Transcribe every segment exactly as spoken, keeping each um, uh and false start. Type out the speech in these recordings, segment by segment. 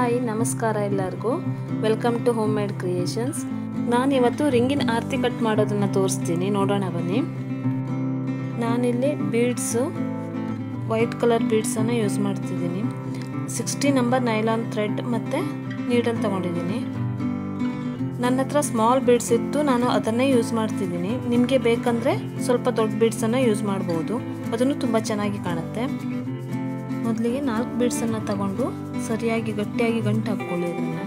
Hi ನಮಸ್ಕಾರ ಎಲ್ಲರಿಗೂ welcome to home made creations. ನಾನು ಇವತ್ತು ರಿಂಗಿನ ಆರತಿ ಕಟ್ ಮಾಡೋದನ್ನು ತೋರಿಸ್ತೀನಿ, ನೋಡೋಣ ಬನ್ನಿ. ನಾನಿಲ್ಲಿ ಬೀಡ್ಸು ವೈಟ್ ಕಲರ್ ಬೀಡ್ಸನ್ನು ಯೂಸ್ ಮಾಡ್ತಿದ್ದೀನಿ. ಸಿಕ್ಸ್ಟಿ ನಂಬರ್ ನೈಲಾನ್ ಥ್ರೆಡ್ ಮತ್ತು ನೀಡಲ್ ತೊಗೊಂಡಿದ್ದೀನಿ. ನನ್ನ ಹತ್ರ ಸ್ಮಾಲ್ ಬೀಡ್ಸ್ ಇತ್ತು, ನಾನು ಅದನ್ನೇ ಯೂಸ್ ಮಾಡ್ತಿದ್ದೀನಿ. ನಿಮಗೆ ಬೇಕಂದರೆ ಸ್ವಲ್ಪ ದೊಡ್ಡ ಬೀಡ್ಸನ್ನು ಯೂಸ್ ಮಾಡ್ಬೋದು, ಅದನ್ನು ತುಂಬ ಚೆನ್ನಾಗಿ ಕಾಣುತ್ತೆ. ಮೊದಲಿಗೆ ನಾಲ್ಕು ಬೀಡ್ಸನ್ನು ತಗೊಂಡು ಸರಿಯಾಗಿ ಗಟ್ಟಿಯಾಗಿ ಗಂಟು ಹಾಕ್ಕೊಳ್ಳಿ. ಅದನ್ನು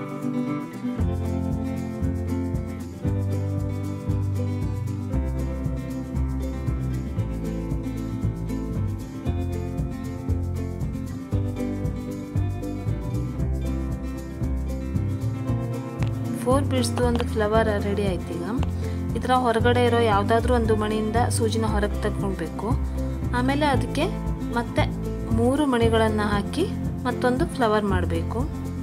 ಫೋರ್ ಬೀಡ್ಸ್ದು ಒಂದು ಫ್ಲವರ್ ರೆಡಿ ಆಯ್ತು. ಈಗ ಇದರ ಹೊರಗಡೆ ಇರೋ ಯಾವುದಾದ್ರೂ ಒಂದು ಮಣಿಯಿಂದ ಸೂಜಿನ ಹೊರಗೆ ತಗೊಳ್ಬೇಕು. ಆಮೇಲೆ ಅದಕ್ಕೆ ಮತ್ತೆ ಮೂರು ಮಣಿಗಳನ್ನು ಹಾಕಿ ಮತ್ತೊಂದು ಫ್ಲವರ್ ಮಾಡಬೇಕು.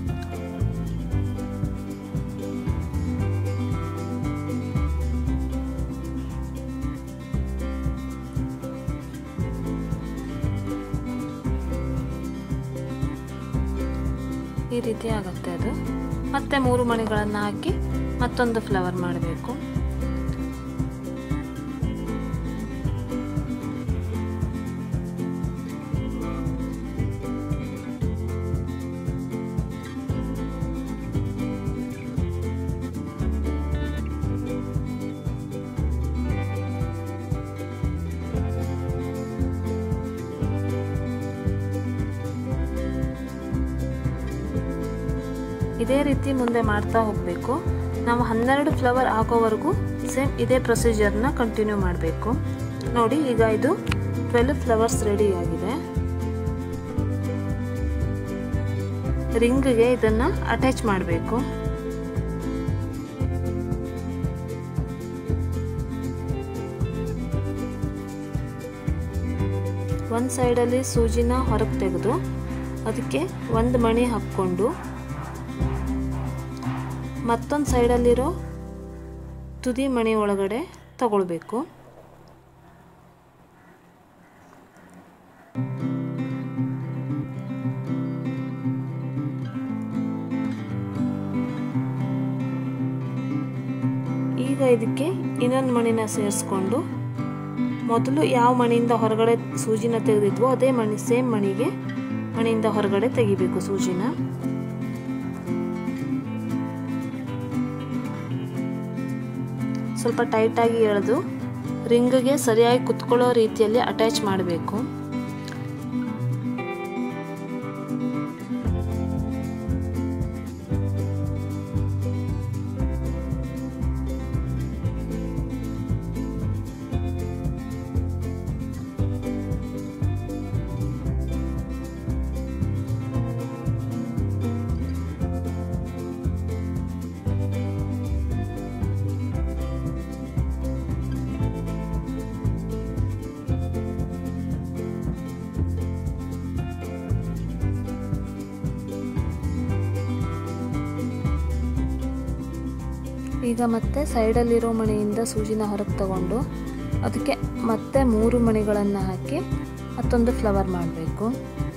ಈ ರೀತಿ ಆಗುತ್ತೆ ಅದು. ಮತ್ತೆ ಮೂರು ಮಣಿಗಳನ್ನು ಹಾಕಿ ಮತ್ತೊಂದು ಫ್ಲವರ್ ಮಾಡಬೇಕು. ಇದೇ ರೀತಿ ಮುಂದೆ ಮಾಡ್ತಾ ಹೋಗಬೇಕು. ನಾವು ಹನ್ನೆರಡು ಫ್ಲವರ್ ಆಗೋವರೆಗೂ ಸೇಮ್ ಇದೇ ಪ್ರೊಸೀಜರ್ನ ಕಂಟಿನ್ಯೂ ಮಾಡಬೇಕು. ನೋಡಿ, ಈಗ ಇದು ಟ್ವೆಲ್ವ್ ಫ್ಲವರ್ಸ್ ರೆಡಿ ಆಗಿದೆ. ರಿಂಗ್ಗೆ ಇದನ್ನು ಅಟ್ಯಾಚ್ ಮಾಡಬೇಕು. ಒಂದು ಸೈಡಲ್ಲಿ ಸೂಜಿನ ಹೊರಗೆ ತೆಗೆದು ಅದಕ್ಕೆ ಒಂದು ಮಣಿ ಹಾಕ್ಕೊಂಡು ಮತ್ತೊಂದು ಸೈಡಲ್ಲಿರೋ ತುದಿ ಮಣಿ ಒಳಗಡೆ ತಗೊಳ್ಬೇಕು. ಈಗ ಇದಕ್ಕೆ ಇನ್ನೊಂದು ಮಣಿನ ಸೇರಿಸ್ಕೊಂಡು ಮೊದಲು ಯಾವ ಮಣಿಯಿಂದ ಹೊರಗಡೆ ಸೂಜಿನ ತೆಗೆದಿದ್ವೋ ಅದೇ ಮಣಿ ಸೇಮ್ ಮಣಿಗೆ ಮಣಿಯಿಂದ ಹೊರಗಡೆ ತೆಗಿಬೇಕು ಸೂಜಿನ. ಸ್ವಲ್ಪ ಟೈಟಾಗಿ ಎಳೆದು ರಿಂಗ್ಗೆ ಸರಿಯಾಗಿ ಕುತ್ಕೊಳ್ಳೋ ರೀತಿಯಲ್ಲಿ ಅಟ್ಯಾಚ್ ಮಾಡಬೇಕು. ಈಗ ಮತ್ತೆ ಸೈಡಲ್ಲಿರೋ ಮಣಿಯಿಂದ ಸೂಜಿನ ಹೊರಗೆ ತಗೊಂಡು ಅದಕ್ಕೆ ಮತ್ತೆ ಮೂರು ಮಣಿಗಳನ್ನು ಹಾಕಿ ಮತ್ತೊಂದು ಫ್ಲವರ್ ಮಾಡಬೇಕು.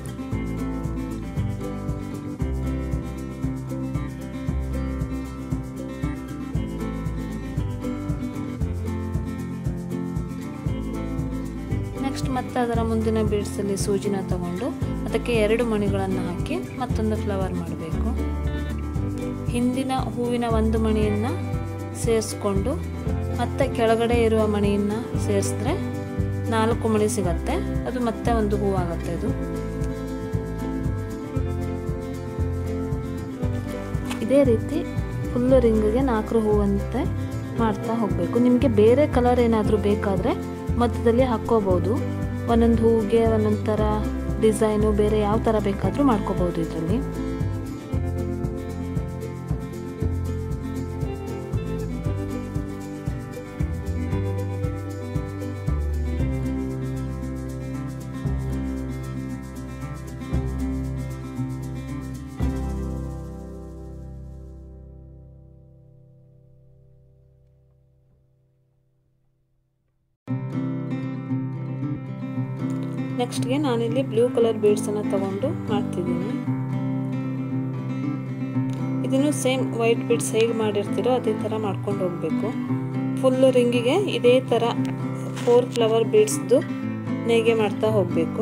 ನೆಕ್ಸ್ಟ್ ಮತ್ತೆ ಅದರ ಮುಂದಿನ ಬೀಡ್ಸಲ್ಲಿ ಸೂಜಿನ ತಗೊಂಡು ಅದಕ್ಕೆ ಎರಡು ಮಣಿಗಳನ್ನು ಹಾಕಿ ಮತ್ತೊಂದು ಫ್ಲವರ್ ಮಾಡಬೇಕು. ಹಿಂದಿನ ಹೂವಿನ ಒಂದು ಮಣಿಯನ್ನು ಸೇರಿಸ್ಕೊಂಡು ಮತ್ತೆ ಕೆಳಗಡೆ ಇರುವ ಮಣಿಯನ್ನು ಸೇರಿಸಿದ್ರೆ ನಾಲ್ಕು ಮಣಿ ಸಿಗತ್ತೆ. ಅದು ಮತ್ತೆ ಒಂದು ಹೂವಾಗುತ್ತೆ. ಅದು ಇದೇ ರೀತಿ ಫುಲ್ ರಿಂಗ್ಗೆ ನಾಲ್ಕು ಹೂವಂತೆ ಮಾಡ್ತಾ ಹೋಗಬೇಕು. ನಿಮಗೆ ಬೇರೆ ಕಲರ್ ಏನಾದರೂ ಬೇಕಾದರೆ ಮಧ್ಯದಲ್ಲಿ ಹಾಕ್ಕೋಬೋದು. ಒಂದೊಂದು ಹೂವಿಗೆ ಒಂದೊಂದು ಥರ ಡಿಸೈನು ಬೇರೆ ಯಾವ ಥರ ಬೇಕಾದರೂ ಮಾಡ್ಕೋಬೋದು ಇದರಲ್ಲಿ. ನೆಕ್ಸ್ಟ್ಗೆ ನಾನಿಲ್ಲಿ ಬ್ಲೂ ಕಲರ್ ಬೀಡ್ಸನ್ನು ತಗೊಂಡು ಮಾಡ್ತಿದ್ದೀನಿ. ಇದನ್ನು ಸೇಮ್ ವೈಟ್ ಬೀಡ್ಸ್ ಹೇಗೆ ಮಾಡಿರ್ತೀರೋ ಅದೇ ಥರ ಮಾಡ್ಕೊಂಡು ಹೋಗಬೇಕು. ಫುಲ್ ರಿಂಗಿಗೆ ಇದೇ ಥರ ಫೋರ್ ಫ್ಲವರ್ ಬೀಡ್ಸ್ದು ನೇಯ್ಗೆ ಮಾಡ್ತಾ ಹೋಗಬೇಕು.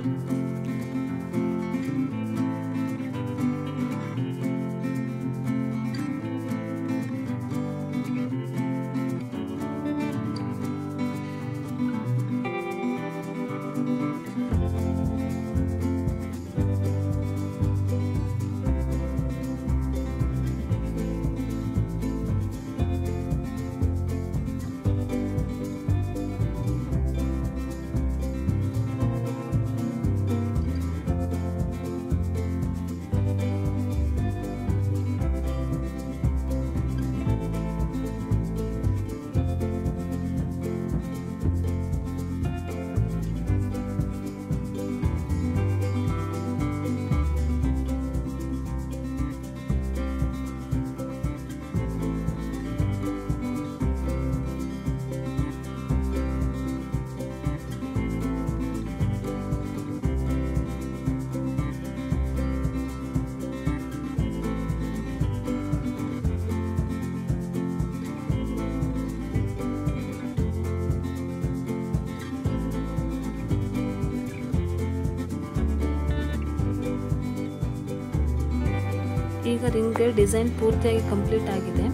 ಈಗ ರಿಂಗ್ಗೆ ಡಿಸೈನ್ ಪೂರ್ತಿಯಾಗಿ ಕಂಪ್ಲೀಟ್ ಆಗಿದೆ.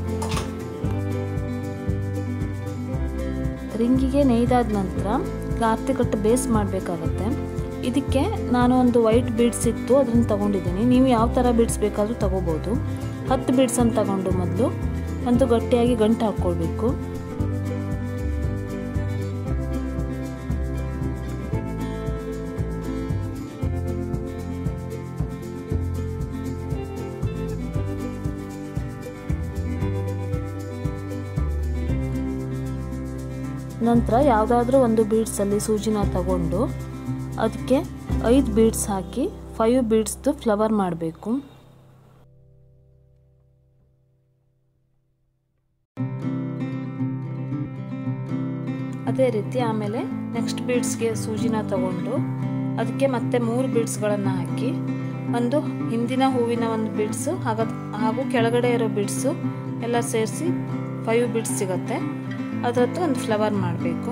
ರಿಂಗಿಗೆ ನೇಯ್ದಾದ ನಂತರ ಆರತಿ ಕಟ್ಟು ಬೇಸ್ ಮಾಡಬೇಕಾಗತ್ತೆ. ಇದಕ್ಕೆ ನಾನು ಒಂದು ವೈಟ್ ಬೀಡ್ಸ್ ಇತ್ತು ಅದನ್ನು ತಗೊಂಡಿದ್ದೀನಿ. ನೀವು ಯಾವ ಥರ ಬೀಡ್ಸ್ ಬೇಕಾದರೂ ತಗೋಬೋದು. ಹತ್ತು ಬೀಡ್ಸನ್ನು ತಗೊಂಡು ಮೊದಲು ಒಂದು ಗಟ್ಟಿಯಾಗಿ ಗಂಟು ಹಾಕ್ಕೊಳ್ಬೇಕು. ನಂತರ ಯಾವುದಾದ್ರೂ ಒಂದು ಬೀಡ್ಸಲ್ಲಿ ಸೂಜಿನ ತಗೊಂಡು ಅದಕ್ಕೆ ಐದು ಬೀಡ್ಸ್ ಹಾಕಿ ಫೈವ್ ಬೀಡ್ಸ್ದು ಫ್ಲವರ್ ಮಾಡಬೇಕು. ಅದೇ ರೀತಿ ಆಮೇಲೆ ನೆಕ್ಸ್ಟ್ ಬೀಡ್ಸ್ಗೆ ಸೂಜಿನ ತಗೊಂಡು ಅದಕ್ಕೆ ಮತ್ತೆ ಮೂರು ಬೀಡ್ಸ್ಗಳನ್ನು ಹಾಕಿ ಒಂದು ಹಿಂದಿನ ಹೂವಿನ ಒಂದು ಬೀಡ್ಸು ಹಾಗ ಹಾಗೂ ಕೆಳಗಡೆ ಇರೋ ಬೀಡ್ಸು ಎಲ್ಲ ಸೇರಿಸಿ ಫೈವ್ ಬೀಡ್ಸ್ ಸಿಗುತ್ತೆ. ಅದರದ್ದು ಒಂದು ಫ್ಲವರ್ ಮಾಡಬೇಕು.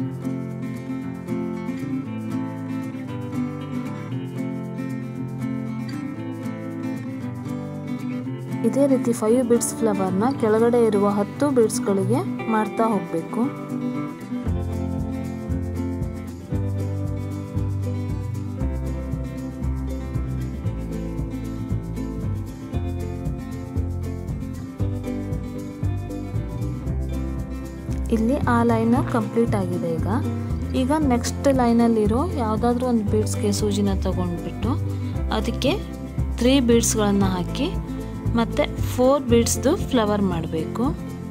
ಇದೇ ರೀತಿ ಫೈವ್ ಬೀಡ್ಸ್ ಫ್ಲವರ್ನ ಕೆಳಗಡೆ ಇರುವ ಹತ್ತು ಬೀಡ್ಸ್ಗಳಿಗೆ ಮಾಡ್ತಾ ಹೋಗಬೇಕು. ಇಲ್ಲಿ ಆ ಲೈನ್ ಕಂಪ್ಲೀಟ್ ಆಗಿದೆ. ಈಗ ಈಗ ನೆಕ್ಸ್ಟ್ ಲೈನಲ್ಲಿರೋ ಯಾವುದಾದ್ರೂ ಒಂದು ಬೀಡ್ಸ್ಗೆ ಸೂಜಿನ ತಗೊಂಡ್ಬಿಟ್ಟು ಅದಕ್ಕೆ ತ್ರೀ ಬೀಡ್ಸ್ಗಳನ್ನು ಹಾಕಿ ಮತ್ತು ಫೋರ್ ಬೀಡ್ಸ್ದು ಫ್ಲವರ್ ಮಾಡಬೇಕು.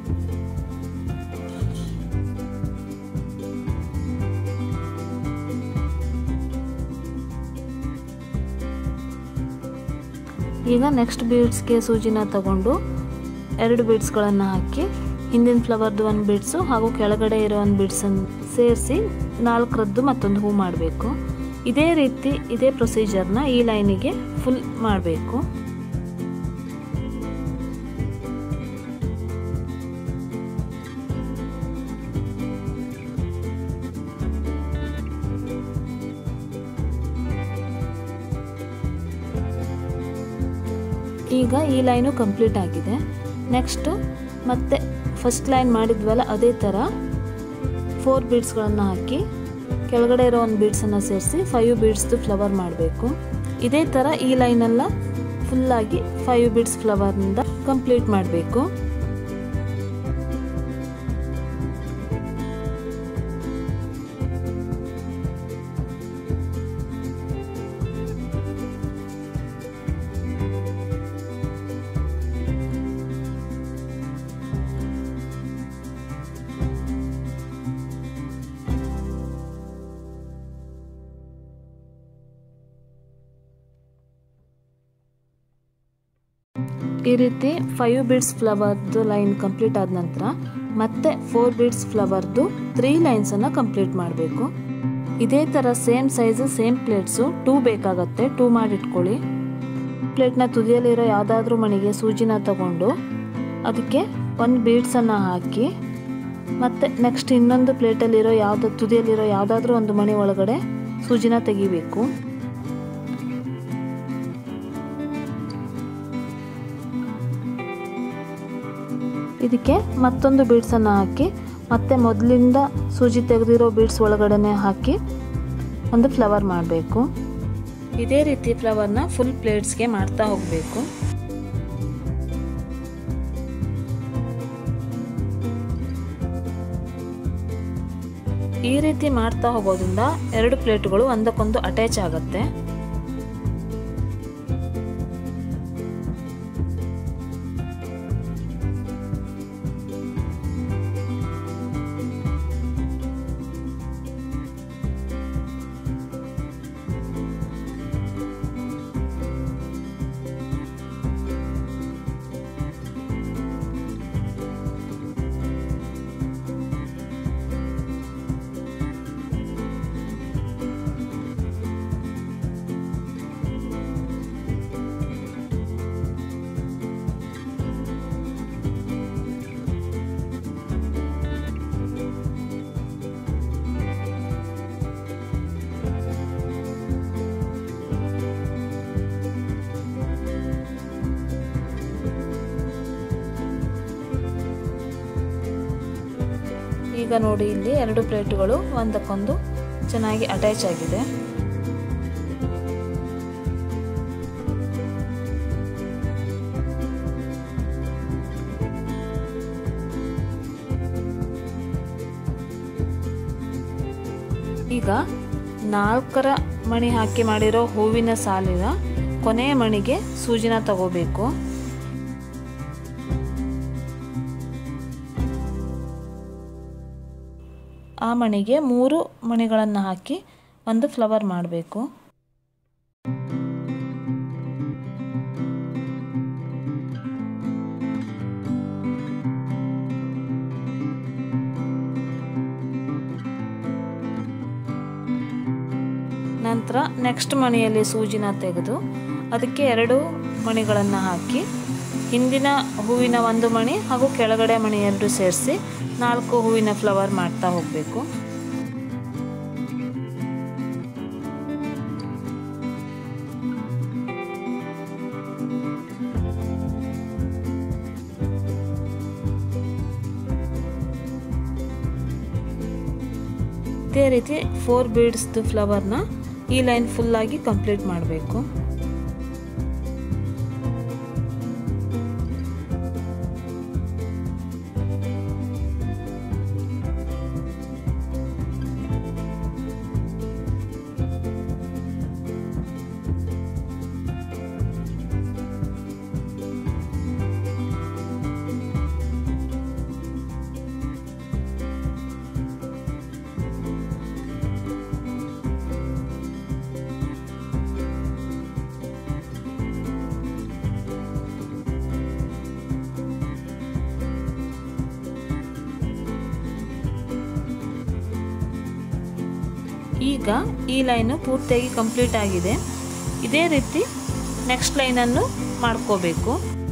ಈಗ ನೆಕ್ಸ್ಟ್ ಬೀಡ್ಸ್ಗೆ ಸೂಜಿನ ತಗೊಂಡು ಎರಡು ಬೀಡ್ಸ್ಗಳನ್ನು ಹಾಕಿ ಹಿಂದಿನ ಫ್ಲವರ್ದು ಒಂದು ಬೀಡ್ಸು ಹಾಗೂ ಕೆಳಗಡೆ ಇರೋ ಒಂದು ಬೀಡ್ಸನ್ನು ಸೇರಿಸಿ ನಾಲ್ಕರದ್ದು ಮತ್ತೊಂದು ಹೂ ಮಾಡಬೇಕು. ಇದೇ ರೀತಿ ಇದೇ ಪ್ರೊಸೀಜರ್ನ ಈ ಲೈನಿಗೆ ಫುಲ್ ಮಾಡಬೇಕು. ಈಗ ಈ ಲೈನು ಕಂಪ್ಲೀಟ್ ಆಗಿದೆ. ನೆಕ್ಸ್ಟು ಮತ್ತೆ ಫಸ್ಟ್ ಲೈನ್ ಮಾಡಿದ್ವಲ್ಲ ಅದೇ ಥರ ಫೋರ್ ಬೀಡ್ಸ್ಗಳನ್ನು ಹಾಕಿ ಕೆಳಗಡೆ ಇರೋ ಒಂದು ಬೀಡ್ಸನ್ನು ಸೇರಿಸಿ ಫೈವ್ ಬೀಡ್ಸ್ದು ಫ್ಲವರ್ ಮಾಡಬೇಕು. ಇದೇ ಥರ ಈ ಲೈನೆಲ್ಲ ಫುಲ್ಲಾಗಿ ಫೈವ್ ಬೀಡ್ಸ್ ಫ್ಲವರ್ನಿಂದ ಕಂಪ್ಲೀಟ್ ಮಾಡಬೇಕು. ಈ ರೀತಿ ಫೈವ್ ಬೀಡ್ಸ್ ಫ್ಲವರ್ದು ಲೈನ್ ಕಂಪ್ಲೀಟ್ ಆದ ನಂತರ ಮತ್ತೆ ಫೋರ್ ಬೀಡ್ಸ್ ಫ್ಲವರ್ದು ತ್ರೀ ಲೈನ್ಸನ್ನು ಕಂಪ್ಲೀಟ್ ಮಾಡಬೇಕು. ಇದೇ ಥರ same size same plates two ಬೇಕಾಗತ್ತೆ, ಟೂ ಮಾಡಿಟ್ಕೊಳ್ಳಿ. ಪ್ಲೇಟ್ನ ತುದಿಯಲ್ಲಿರೋ ಯಾವುದಾದ್ರೂ ಮಣಿಗೆ ಸೂಜಿನ ತಗೊಂಡು ಅದಕ್ಕೆ ಒಂದು ಬೀಡ್ಸನ್ನು ಹಾಕಿ ಮತ್ತು ನೆಕ್ಸ್ಟ್ ಇನ್ನೊಂದು ಪ್ಲೇಟಲ್ಲಿರೋ ಯಾವುದೋ ತುದಿಯಲ್ಲಿರೋ ಯಾವುದಾದ್ರೂ ಒಂದು ಮಣಿ ಒಳಗಡೆ ಸೂಜಿನ ತೆಗಿಬೇಕು. ಇದಕ್ಕೆ ಮತ್ತೊಂದು ಬೀಡ್ಸನ್ನು ಹಾಕಿ ಮತ್ತೆ ಮೊದಲಿಂದ ಸೂಜಿ ತೆಗೆದಿರೋ ಬೀಡ್ಸ್ ಒಳಗಡೆ ಹಾಕಿ ಒಂದು ಫ್ಲವರ್ ಮಾಡಬೇಕು. ಇದೇ ರೀತಿ ಫ್ಲವರ್ನ ಫುಲ್ ಪ್ಲೇಟ್ಸ್ಗೆ ಮಾಡ್ತಾ ಹೋಗಬೇಕು. ಈ ರೀತಿ ಮಾಡ್ತಾ ಹೋಗೋದ್ರಿಂದ ಎರಡು ಪ್ಲೇಟ್ಗಳು ಒಂದಕ್ಕೊಂದು ಅಟ್ಯಾಚ್ ಆಗುತ್ತೆ. ಈಗ ನೋಡಿ ಇಲ್ಲಿ ಎರಡು ಪ್ಲೇಟ್ಗಳು ಒಂದಕ್ಕೊಂದು ಚೆನ್ನಾಗಿ ಅಟ್ಯಾಚ್ ಆಗಿದೆ. ಈಗ ನಾಲ್ಕರ ಮಣಿ ಹಾಕಿ ಮಾಡಿರೋ ಹೂವಿನ ಸಾಲಿನ ಕೊನೆಯ ಮಣಿಗೆ ಸೂಜಿನ ತಗೋಬೇಕು. ಆ ಮಣಿಗೆ ಮೂರು ಮಣಿಗಳನ್ನು ಹಾಕಿ ಒಂದು ಫ್ಲವರ್ ಮಾಡಬೇಕು. ನಂತರ ನೆಕ್ಸ್ಟ್ ಮಣಿಯಲ್ಲಿ ಸೂಜಿನ ತೆಗೆದು ಅದಕ್ಕೆ ಎರಡು ಮಣಿಗಳನ್ನು ಹಾಕಿ ಹಿಂದಿನ ಹೂವಿನ ಒಂದು ಮಣಿ ಹಾಗೂ ಕೆಳಗಡೆ ಮಣಿ ಎರಡು ಸೇರಿಸಿ ನಾಲ್ಕು ಹೂವಿನ ಫ್ಲವರ್ ಮಾಡ್ತಾ ಹೋಗಬೇಕು. ಇದೇ ರೀತಿ ಫೋರ್ ಬೀಡ್ಸ್ದು ಫ್ಲವರ್ನ ಈ ಲೈನ್ ಫುಲ್ಲಾಗಿ ಕಂಪ್ಲೀಟ್ ಮಾಡಬೇಕು. ಈಗ ಈ ಲೈನು ಪೂರ್ತಿಯಾಗಿ ಕಂಪ್ಲೀಟ್ ಆಗಿದೆ. ಇದೇ ರೀತಿ ನೆಕ್ಸ್ಟ್ ಲೈನನ್ನು ಮಾಡ್ಕೋಬೇಕು.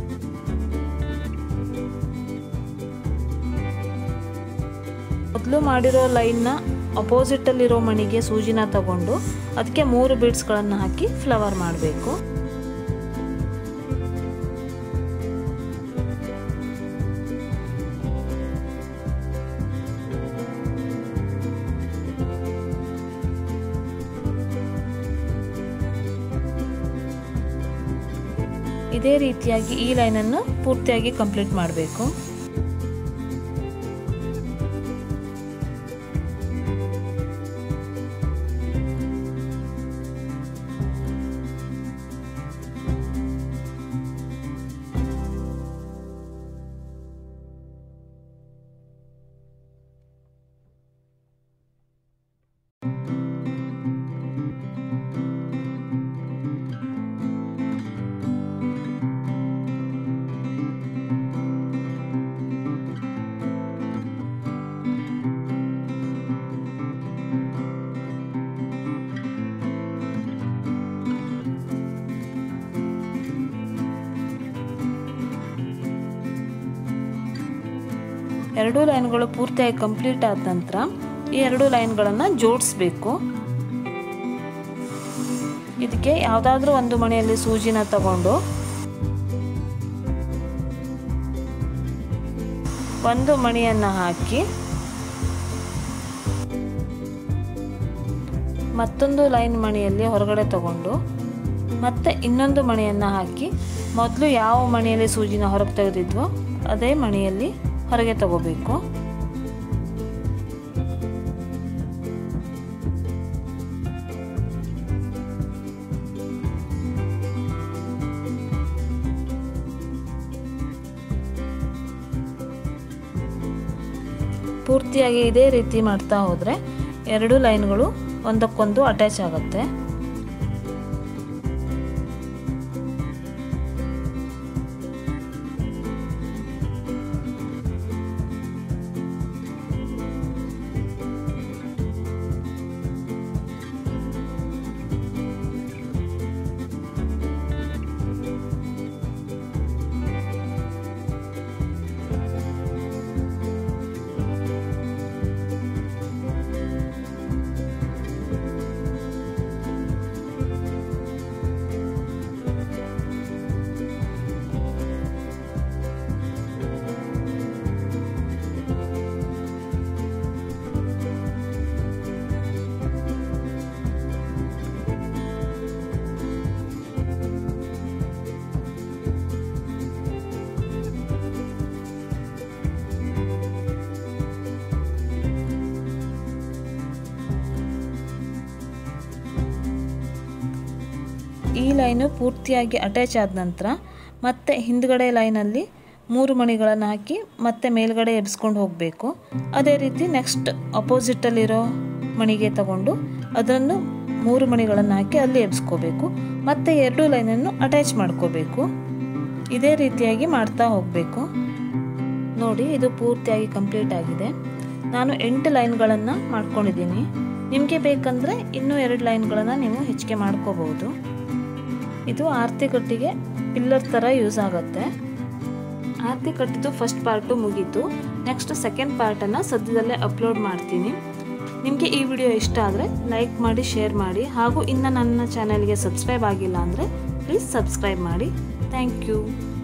ಮೊದಲು ಮಾಡಿರೋ ಲೈನ್ನ ಅಪೋಸಿಟಲ್ಲಿರೋ ಮಣಿಗೆ ಸೂಜಿನ ತಗೊಂಡು ಅದಕ್ಕೆ ಮೂರು ಬೀಡ್ಸ್ಗಳನ್ನು ಹಾಕಿ ಫ್ಲವರ್ ಮಾಡಬೇಕು. ಇದೇ ರೀತಿಯಾಗಿ ಈ ಲೈನನ್ನು ಪೂರ್ತಿಯಾಗಿ ಕಂಪ್ಲೀಟ್ ಮಾಡಬೇಕು. ಎರಡು ಲೈನ್ಗಳು ಪೂರ್ತಿಯಾಗಿ ಕಂಪ್ಲೀಟ್ ಆದ ನಂತರ ಈ ಎರಡು ಲೈನ್ಗಳನ್ನು ಜೋಡಿಸಬೇಕು. ಇದಕ್ಕೆ ಯಾವುದಾದ್ರೂ ಒಂದು ಮಣೆಯಲ್ಲಿ ಸೂಜಿನ ತಗೊಂಡು ಒಂದು ಮಣಿಯನ್ನು ಹಾಕಿ ಮತ್ತೊಂದು ಲೈನ್ ಮಣಿಯಲ್ಲಿ ಹೊರಗಡೆ ತಗೊಂಡು ಮತ್ತೆ ಇನ್ನೊಂದು ಮಣಿಯನ್ನು ಹಾಕಿ ಮೊದಲು ಯಾವ ಮಣಿಯಲ್ಲಿ ಸೂಜಿನ ಹೊರಗೆ ತೆಗೆದಿದ್ವೋ ಅದೇ ಮಣಿಯಲ್ಲಿ ಹೊರಗೆ ತಗೋಬೇಕು. ಪೂರ್ತಿಯಾಗಿ ಇದೇ ರೀತಿ ಮಾಡ್ತಾ ಹೋದರೆ ಎರಡು ಲೈನ್ಗಳು ಒಂದಕ್ಕೊಂದು ಅಟ್ಯಾಚ್ ಆಗುತ್ತೆ. ಈ ಲೈನು ಪೂರ್ತಿಯಾಗಿ ಅಟ್ಯಾಚ್ ಆದ ನಂತರ ಮತ್ತೆ ಹಿಂದ್ಗಡೆ ಲೈನಲ್ಲಿ ಮೂರು ಮಣಿಗಳನ್ನು ಹಾಕಿ ಮತ್ತೆ ಮೇಲ್ಗಡೆ ಎಬ್ಸ್ಕೊಂಡು ಹೋಗಬೇಕು. ಅದೇ ರೀತಿ ನೆಕ್ಸ್ಟ್ ಅಪೋಸಿಟಲ್ಲಿರೋ ಮಣಿಗೆ ತಗೊಂಡು ಅದನ್ನು ಮೂರು ಮಣಿಗಳನ್ನು ಹಾಕಿ ಅಲ್ಲಿ ಎಬ್ಸ್ಕೋಬೇಕು. ಮತ್ತೆ ಎರಡು ಲೈನನ್ನು ಅಟ್ಯಾಚ್ ಮಾಡ್ಕೋಬೇಕು. ಇದೇ ರೀತಿಯಾಗಿ ಮಾಡ್ತಾ ಹೋಗಬೇಕು. ನೋಡಿ, ಇದು ಪೂರ್ತಿಯಾಗಿ ಕಂಪ್ಲೀಟ್ ಆಗಿದೆ. ನಾನು ಎಂಟು ಲೈನ್ಗಳನ್ನು ಮಾಡ್ಕೊಂಡಿದ್ದೀನಿ. ನಿಮಗೆ ಬೇಕಂದರೆ ಇನ್ನೂ ಎರಡು ಲೈನ್ಗಳನ್ನು ನೀವು ಹೆಚ್ಚಿಗೆ ಮಾಡ್ಕೋಬಹುದು. ಇದು ಆರತಿ ಕಟ್ಟಿಗೆ ಪಿಲ್ಲರ್ ಥರ ಯೂಸ್ ಆಗುತ್ತೆ. ಆರತಿ ಕಟ್ಟಿದ್ದು ಫಸ್ಟ್ ಪಾರ್ಟು ಮುಗೀತು. ನೆಕ್ಸ್ಟ್ ಸೆಕೆಂಡ್ ಪಾರ್ಟನ್ನು ಸದ್ಯದಲ್ಲೇ ಅಪ್ಲೋಡ್ ಮಾಡ್ತೀನಿ. ನಿಮಗೆ ಈ ವಿಡಿಯೋ ಇಷ್ಟ ಆದರೆ ಲೈಕ್ ಮಾಡಿ, ಶೇರ್ ಮಾಡಿ, ಹಾಗೂ ಇನ್ನು ನನ್ನ ಚಾನಲ್ಗೆ ಸಬ್ಸ್ಕ್ರೈಬ್ ಆಗಿಲ್ಲ ಅಂದರೆ ಪ್ಲೀಸ್ ಸಬ್ಸ್ಕ್ರೈಬ್ ಮಾಡಿ. Thank you.